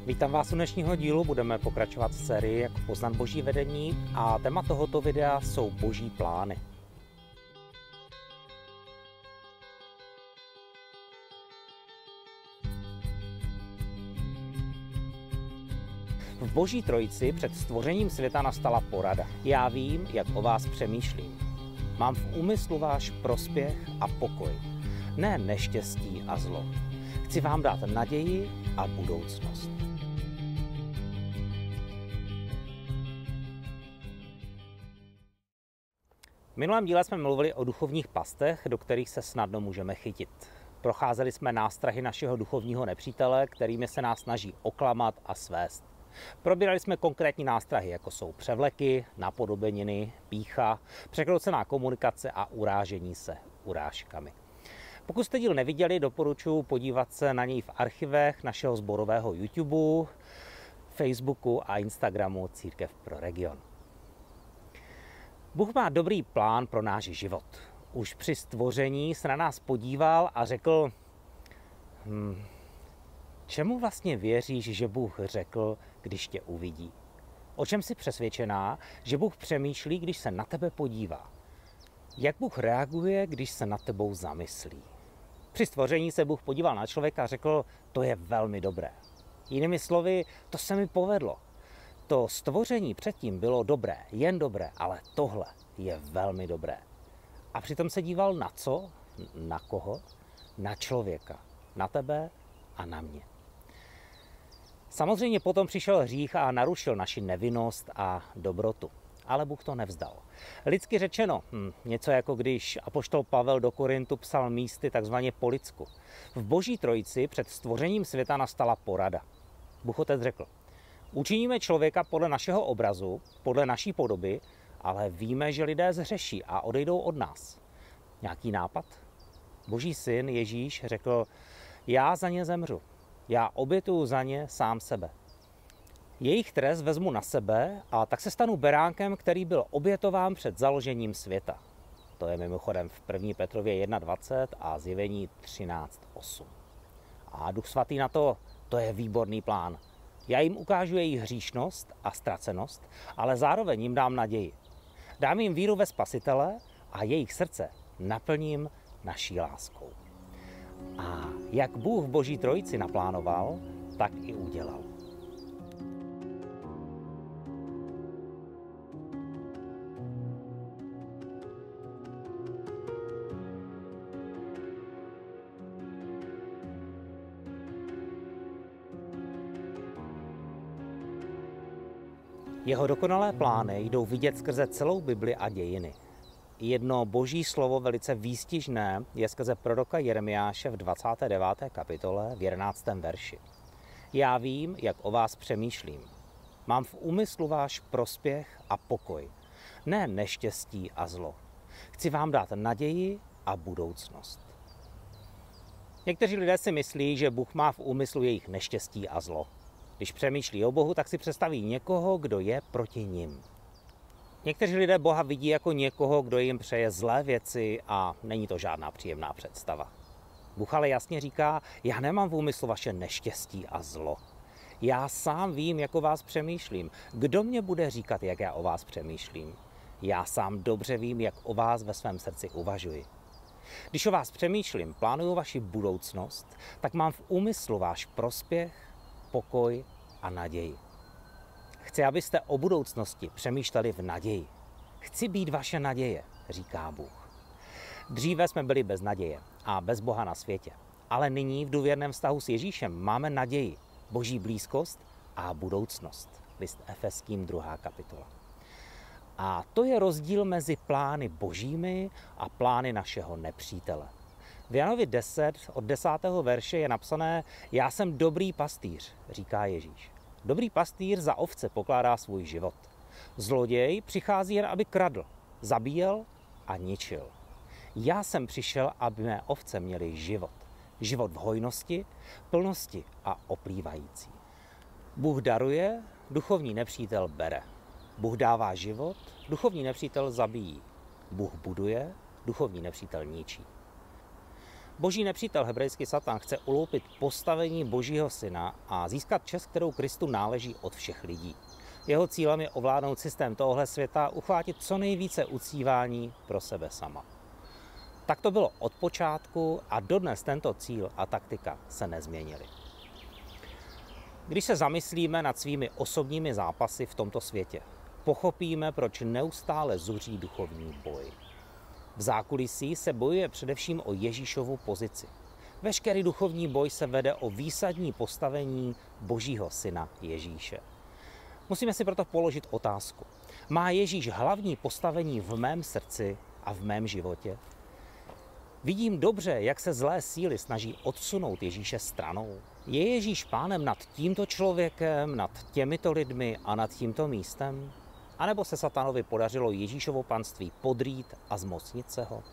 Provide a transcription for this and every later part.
Vítám vás u dnešního dílu, budeme pokračovat v sérii Jak poznat boží vedení a téma tohoto videa jsou boží plány. V Boží trojici před stvořením světa nastala porada. Já vím, jak o vás přemýšlím. Mám v úmyslu váš prospěch a pokoj, ne neštěstí a zlo. Chci vám dát naději a budoucnost. V minulém díle jsme mluvili o duchovních pastech, do kterých se snadno můžeme chytit. Procházeli jsme nástrahy našeho duchovního nepřítele, kterými se nás snaží oklamat a svést. Probírali jsme konkrétní nástrahy, jako jsou převleky, napodobeniny, pýcha, překroucená komunikace a urážení se urážkami. Pokud jste díl neviděli, doporučuji podívat se na něj v archivech našeho sborového YouTube, Facebooku a Instagramu Církev pro region. Bůh má dobrý plán pro náš život. Už při stvoření se na nás podíval a řekl, čemu vlastně věříš, že Bůh řekl, když tě uvidí? O čem jsi přesvědčená, že Bůh přemýšlí, když se na tebe podívá? Jak Bůh reaguje, když se nad tebou zamyslí? Při stvoření se Bůh podíval na člověka a řekl, to je velmi dobré. Jinými slovy, to se mi povedlo. To stvoření předtím bylo dobré, jen dobré, ale tohle je velmi dobré. A přitom se díval na co? Na koho? Na člověka. Na tebe a na mě. Samozřejmě potom přišel hřích a narušil naši nevinnost a dobrotu. Ale Bůh to nevzdal. Lidsky řečeno, něco jako když apoštol Pavel do Korintu psal místy takzvaně po lidsku. V Boží trojici před stvořením světa nastala porada. Bůh Otec řekl, učiníme člověka podle našeho obrazu, podle naší podoby, ale víme, že lidé zhřeší a odejdou od nás. Nějaký nápad? Boží syn Ježíš řekl, já za ně zemřu. Já obětuju za ně sám sebe. Jejich trest vezmu na sebe a tak se stanu beránkem, který byl obětován před založením světa. To je mimochodem v 1. Petrově 1.20 a Zjevení 13.8. A Duch Svatý na to je výborný plán. Já jim ukážu jejich hříšnost a ztracenost, ale zároveň jim dám naději. Dám jim víru ve Spasitele a jejich srdce naplním naší láskou. A jak Bůh v Boží trojici naplánoval, tak i udělal. Jeho dokonalé plány jdou vidět skrze celou Bibli a dějiny. Jedno boží slovo velice výstižné je skrze proroka Jeremiáše v 29. kapitole v 11. verši. Já vím, jak o vás přemýšlím. Mám v úmyslu váš prospěch a pokoj, ne neštěstí a zlo. Chci vám dát naději a budoucnost. Někteří lidé si myslí, že Bůh má v úmyslu jejich neštěstí a zlo. Když přemýšlí o Bohu, tak si představí někoho, kdo je proti nim. Někteří lidé Boha vidí jako někoho, kdo jim přeje zlé věci a není to žádná příjemná představa. Bůh ale jasně říká, já nemám v úmyslu vaše neštěstí a zlo. Já sám vím, jak o vás přemýšlím. Kdo mě bude říkat, jak já o vás přemýšlím? Já sám dobře vím, jak o vás ve svém srdci uvažuji. Když o vás přemýšlím, plánuju vaši budoucnost, tak mám v úmyslu váš prospěch, pokoj a naději. Chci, abyste o budoucnosti přemýšleli v naději. Chci být vaše naděje, říká Bůh. Dříve jsme byli bez naděje a bez Boha na světě. Ale nyní v důvěrném vztahu s Ježíšem máme naději, boží blízkost a budoucnost. List Efeským 2. kapitola. A to je rozdíl mezi plány božími a plány našeho nepřítele. V Janovi 10 od 10. verše je napsané, já jsem dobrý pastýř, říká Ježíš. Dobrý pastýř za ovce pokládá svůj život. Zloděj přichází jen, aby kradl, zabíjel a ničil. Já jsem přišel, aby mé ovce měly život. Život v hojnosti, plnosti a oplývající. Bůh daruje, duchovní nepřítel bere. Bůh dává život, duchovní nepřítel zabíjí. Bůh buduje, duchovní nepřítel ničí. Boží nepřítel, hebrejský Satan, chce uloupit postavení Božího syna a získat čest, kterou Kristu náleží od všech lidí. Jeho cílem je ovládnout systém tohohle světa, uchvátit co nejvíce uctívání pro sebe sama. Tak to bylo od počátku a dodnes tento cíl a taktika se nezměnily. Když se zamyslíme nad svými osobními zápasy v tomto světě, pochopíme, proč neustále zuří duchovní boj. V zákulisí se bojuje především o Ježíšovu pozici. Veškerý duchovní boj se vede o výsadní postavení Božího syna Ježíše. Musíme si proto položit otázku. Má Ježíš hlavní postavení v mém srdci a v mém životě? Vidím dobře, jak se zlé síly snaží odsunout Ježíše stranou. Je Ježíš pánem nad tímto člověkem, nad těmito lidmi a nad tímto místem? A nebo se Satanovi podařilo Ježíšovo panství podrýt a zmocnit se ho?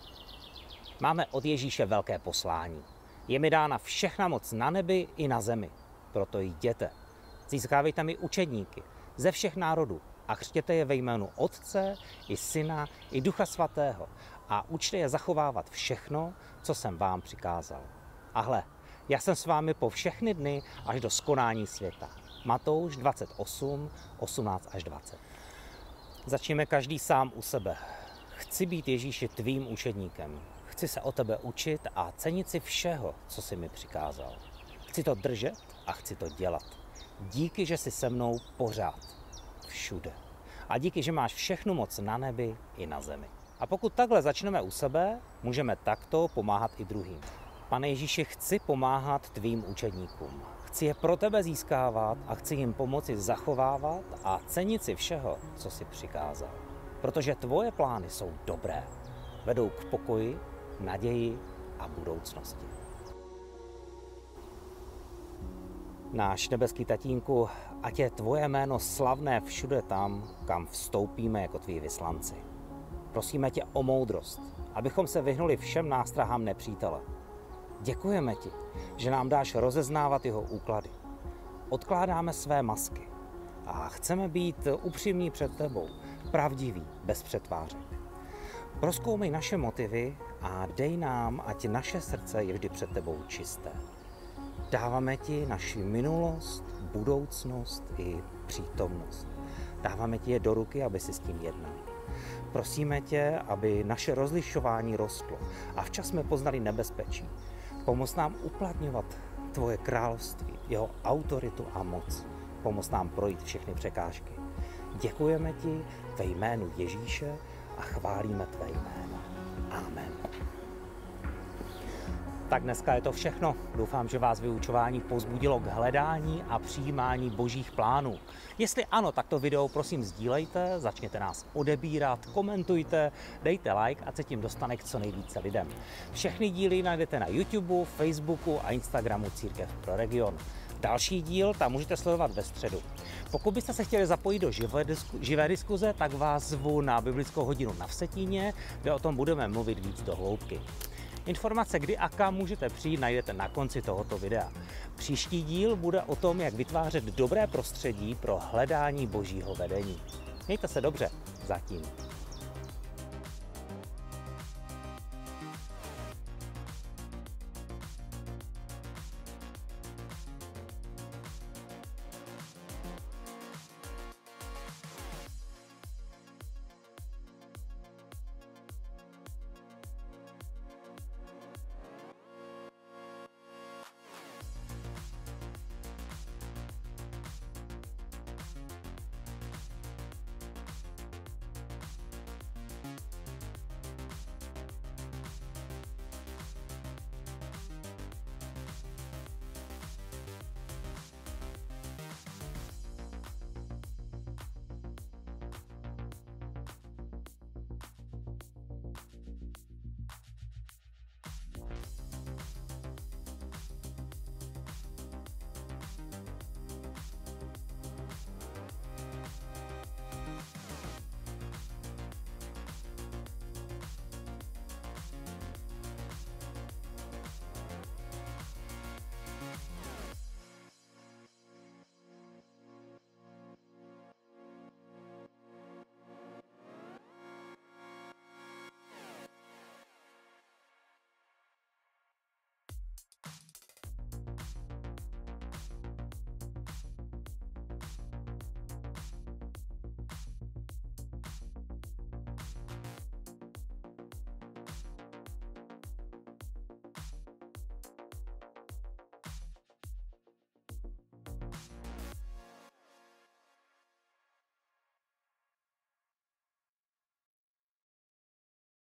Máme od Ježíše velké poslání. Je mi dána všechna moc na nebi i na zemi. Proto jděte. Získávejte mi učedníky ze všech národů a křtěte je ve jménu Otce i Syna i Ducha Svatého a učte je zachovávat všechno, co jsem vám přikázal. A hle, já jsem s vámi po všechny dny až do skonání světa. Matouš 28, 18 až 20. Začněme každý sám u sebe. Chci být Ježíši tvým učedníkem. Chci se o tebe učit a cenit si všeho, co jsi mi přikázal. Chci to držet a chci to dělat. Díky, že jsi se mnou pořád. Všude. A díky, že máš všechnu moc na nebi i na zemi. A pokud takhle začneme u sebe, můžeme takto pomáhat i druhým. Pane Ježíši, chci pomáhat tvým učedníkům. Chci je pro tebe získávat a chci jim pomoci zachovávat a cenit si všeho, co jsi přikázal. Protože tvoje plány jsou dobré. Vedou k pokoji, naději a budoucnosti. Náš nebeský tatínku, ať je tvoje jméno slavné všude tam, kam vstoupíme jako tví vyslanci. Prosíme tě o moudrost, abychom se vyhnuli všem nástrahám nepřítele. Děkujeme ti, že nám dáš rozeznávat jeho úklady. Odkládáme své masky a chceme být upřímní před tebou, pravdiví, bez přetvářek. Prozkoumej naše motivy a dej nám, ať naše srdce je vždy před tebou čisté. Dáváme ti naši minulost, budoucnost i přítomnost. Dáváme ti je do ruky, aby si s tím jednal. Prosíme tě, aby naše rozlišování rostlo a včas jsme poznali nebezpečí. Pomoz nám uplatňovat tvoje království, jeho autoritu a moc. Pomoz nám projít všechny překážky. Děkujeme ti ve jménu Ježíše a chválíme tvé jméno. Amen. Tak dneska je to všechno. Doufám, že vás vyučování povzbudilo k hledání a přijímání božích plánů. Jestli ano, tak to video prosím sdílejte, začněte nás odebírat, komentujte, dejte like a se tím dostane k co nejvíce lidem. Všechny díly najdete na YouTube, Facebooku a Instagramu Církev pro region. Další díl tam můžete sledovat ve středu. Pokud byste se chtěli zapojit do živé diskuze, tak vás zvu na biblickou hodinu na Vsetíně, kde o tom budeme mluvit víc do hloubky. Informace, kdy a kam můžete přijít, najdete na konci tohoto videa. Příští díl bude o tom, jak vytvářet dobré prostředí pro hledání božího vedení. Mějte se dobře, zatím.